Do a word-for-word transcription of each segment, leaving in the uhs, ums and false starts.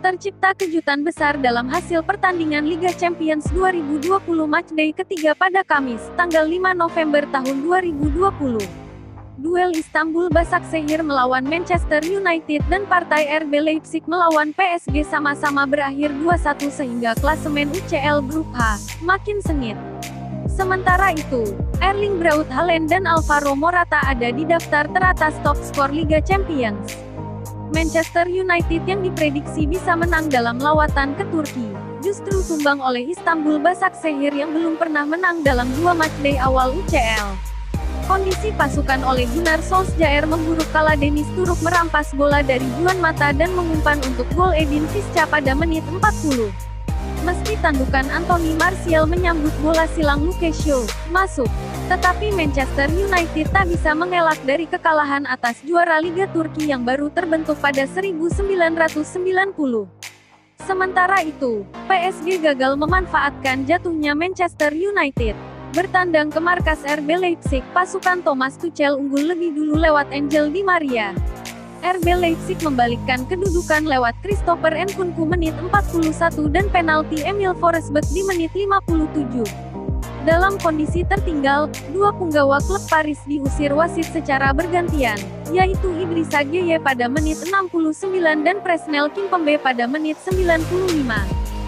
Tercipta kejutan besar dalam hasil pertandingan Liga Champions dua ribu dua puluh matchday ketiga pada Kamis, tanggal lima November tahun dua ribu dua puluh. Duel Istanbul Başakşehir melawan Manchester United dan partai R B Leipzig melawan P S G sama-sama berakhir dua satu sehingga klasemen U C L Grup H makin sengit. Sementara itu, Erling Braut Haaland dan Alvaro Morata ada di daftar teratas top skor Liga Champions. Manchester United yang diprediksi bisa menang dalam lawatan ke Turki, justru tumbang oleh Istanbul Başakşehir yang belum pernah menang dalam dua matchday awal U C L. Kondisi pasukan oleh Gunnar Solskjaer memburuk kala Dennis Turuk merampas bola dari Juan Mata dan mengumpan untuk gol Edin Visca pada menit empat puluh. Meski tandukan Anthony Martial menyambut bola silang Luke Shaw masuk, tetapi Manchester United tak bisa mengelak dari kekalahan atas juara Liga Turki yang baru terbentuk pada seribu sembilan ratus sembilan puluh. Sementara itu, P S G gagal memanfaatkan jatuhnya Manchester United. Bertandang ke markas R B Leipzig, pasukan Thomas Tuchel unggul lebih dulu lewat Angel Di Maria. R B Leipzig membalikkan kedudukan lewat Christopher Nkunku menit empat puluh satu dan penalti Emil Forsberg di menit lima puluh tujuh. Dalam kondisi tertinggal, dua punggawa klub Paris diusir wasit secara bergantian, yaitu Idrissa Gueye pada menit enam puluh sembilan dan Presnel Kimpembe pada menit sembilan puluh lima.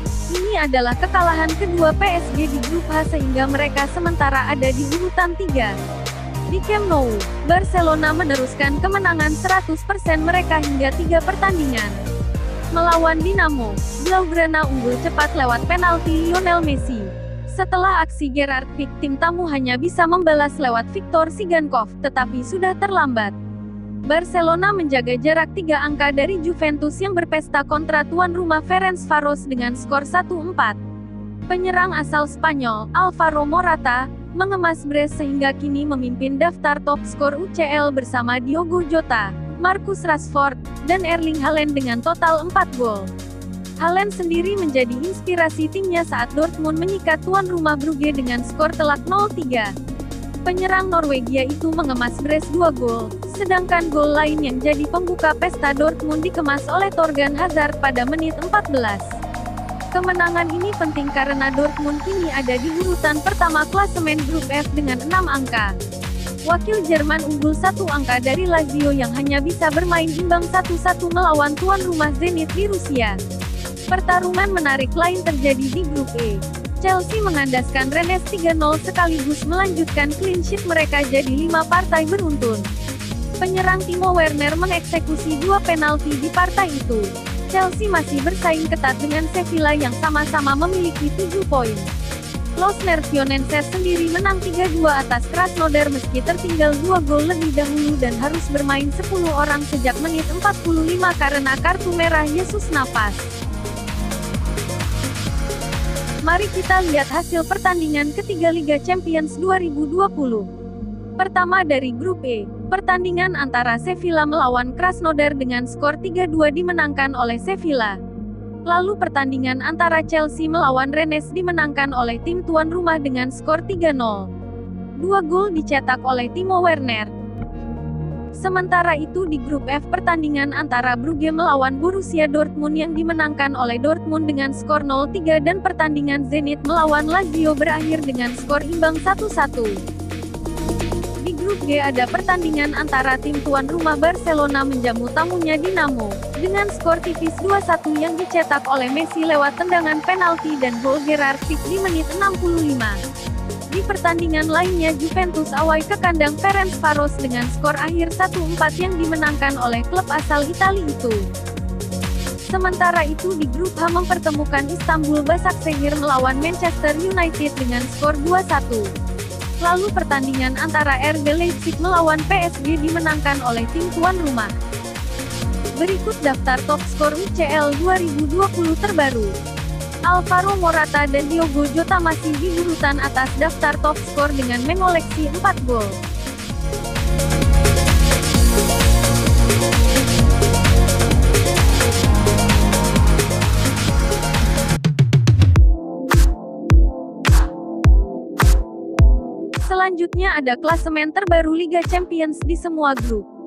Ini adalah kekalahan kedua P S G di grup H sehingga mereka sementara ada di urutan tiga. Di Camp Nou, Barcelona meneruskan kemenangan seratus persen mereka hingga tiga pertandingan. Melawan Dinamo, Blaugrana unggul cepat lewat penalti Lionel Messi. Setelah aksi Gerrard Pique, tim tamu hanya bisa membalas lewat Viktor Sigankov, tetapi sudah terlambat. Barcelona menjaga jarak tiga angka dari Juventus yang berpesta kontra tuan rumah Ferencvaros dengan skor satu empat. Penyerang asal Spanyol, Alvaro Morata, mengemas brace sehingga kini memimpin daftar top skor U C L bersama Diogo Jota, Marcus Rashford, dan Erling Haaland dengan total empat gol. Haaland sendiri menjadi inspirasi timnya saat Dortmund menyikat tuan rumah Brugge dengan skor telak nol tiga. Penyerang Norwegia itu mengemas brace dua gol, sedangkan gol lain yang jadi pembuka pesta Dortmund dikemas oleh Thorgan Hazard pada menit empat belas. Kemenangan ini penting karena Dortmund kini ada di urutan pertama klasemen grup F dengan enam angka. Wakil Jerman unggul satu angka dari Lazio yang hanya bisa bermain imbang satu satu melawan tuan rumah Zenit di Rusia. Pertarungan menarik lain terjadi di grup E. Chelsea mengandaskan Rennes tiga nol sekaligus melanjutkan clean sheet mereka jadi lima partai beruntun. Penyerang Timo Werner mengeksekusi dua penalti di partai itu. Chelsea masih bersaing ketat dengan Sevilla yang sama-sama memiliki tujuh poin. Los Nervionenses sendiri menang tiga dua atas Krasnodar meski tertinggal dua gol lebih dahulu dan harus bermain sepuluh orang sejak menit empat puluh lima karena kartu merah Jesus Navas. Mari kita lihat hasil pertandingan ketiga Liga Champions dua ribu dua puluh. Pertama dari grup E, pertandingan antara Sevilla melawan Krasnodar dengan skor tiga dua dimenangkan oleh Sevilla. Lalu pertandingan antara Chelsea melawan Rennes dimenangkan oleh tim tuan rumah dengan skor tiga nol. Dua gol dicetak oleh Timo Werner. Sementara itu di grup F pertandingan antara Brugge melawan Borussia Dortmund yang dimenangkan oleh Dortmund dengan skor nol tiga dan pertandingan Zenit melawan Lazio berakhir dengan skor imbang satu satu. Di grup G ada pertandingan antara tim tuan rumah Barcelona menjamu tamunya Dinamo, dengan skor tipis dua satu yang dicetak oleh Messi lewat tendangan penalti dan gol Gerrard Pique di menit enam puluh lima. Di pertandingan lainnya Juventus awai ke kandang Ferencvaros dengan skor akhir satu empat yang dimenangkan oleh klub asal Italia itu. Sementara itu di grup H mempertemukan Istanbul Başakşehir melawan Manchester United dengan skor dua satu. Lalu pertandingan antara R B Leipzig melawan P S G dimenangkan oleh tim tuan rumah. Berikut daftar top skor U C L dua ribu dua puluh terbaru. Alvaro Morata dan Diogo Jota masih di urutan atas daftar top skor dengan mengoleksi empat gol. Selanjutnya ada klasemen terbaru Liga Champions di semua grup.